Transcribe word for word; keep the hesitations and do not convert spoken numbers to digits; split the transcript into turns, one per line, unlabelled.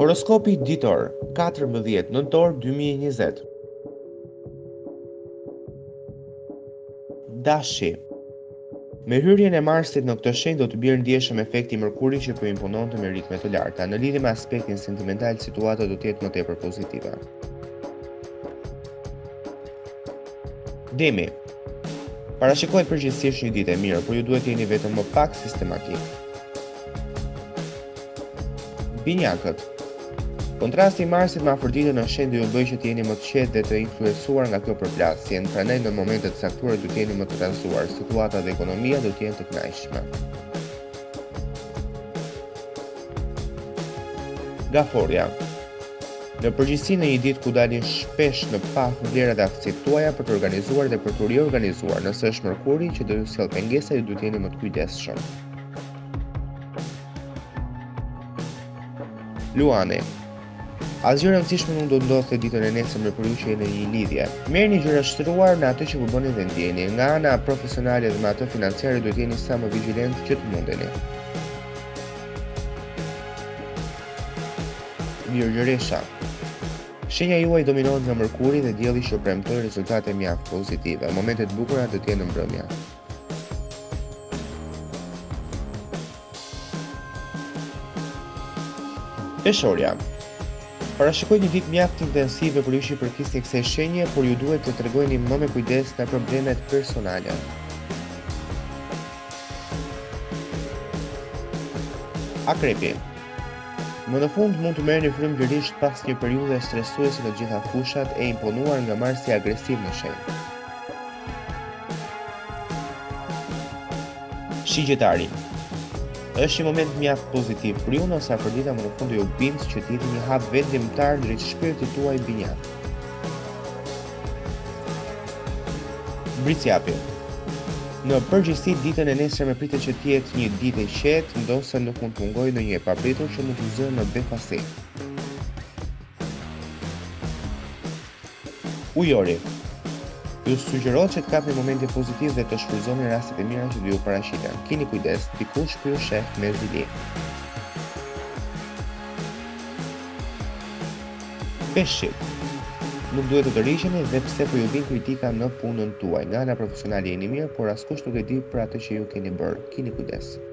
Horoskopi ditor, katërmbëdhjetë nëntor dy mijë e njëzet. Dashi. Me hyrjen e Marsit në këtë shenjë do të bjerë ndjeshëm efekti i Mërkurit që po impononte me ritme të larta. Në lidhje me aspektin sentimental, situata do të jetë më tepër pozitive. Demi. Parashikohet përgjithsisht një ditë e mirë, por ju duhet të jeni vetëm më pak sistematik. Binjakët. Kontrasti i Marsit me Afroditën në shenjë do ju bëjë që të jeni më të qetë dhe të influencuar nga kjo përplasje, prandaj në momente të caktuara do të jeni më të rrëzuar, situata dhe ekonomia do të jenë të kënaqshme. Gaforia. Në përgjithësi në një ditë ku dalin shpesh në pah vlerat dhe aftësitë tuaja për të organizuar dhe për të riorganizuar, nëse është Mërkuri që do ju sjellë pengesa, ju duhet të jeni më të kujdesshëm. Luani. Asgjë e rëndësishme nuk do të ndodhte ditën e nesërme për ju që jeni në një lidhje. Merrni gjëra shtruar në atë që po bëni dhe ndjeni. Nga ana profesionale dhe me atë financiare duhet jeni sa më vigjilent që të mundeni. Mirëgjëresha. Shenja juaj dominohet nga Mërkuri dhe Dielli që premtoi rezultate mjaft pozitive. Momentet e bukura do të jenë në mbrëmje. Peshorja. Parashikoj një ditë mjaft intensive për ju që i përkisni kësaj shenje, por ju duhet të tregojeni më me kujdes nga problemet personale. Akrepi. Më në fund mund të merrni frymëgjerisht pas një periudhe stresuese në gjitha fushat e imponuar nga Marsi agresiv në shenjë. Shigjetari. Është një moment mjaft pozitiv për ju nëse Afrodita më në fund do ju bindë që të jeni një hap vendimtar drejt shpirtit tuaj binjak. Briciapi. Në përgjithësi ditën e nesërme pritet që të jetë një ditë e qetë, ndonse nuk mund të mungojë ndonjë e papritur që mund të zënë në befasi. Ujori. Ju sugjerohet që të kapni momente pozitive dhe të shfrytëzoni rastet e mira që do ju paraqiten. Keni kujdes, dikush po ju sheh me zili. Peshqit. Nuk duhet të tërhiqeni dhe pse po ju vijnë kritika në punën tuaj. Nga ana profesionale jeni mirë, por askush nuk e di për atë që ju keni bërë. Keni kujdes.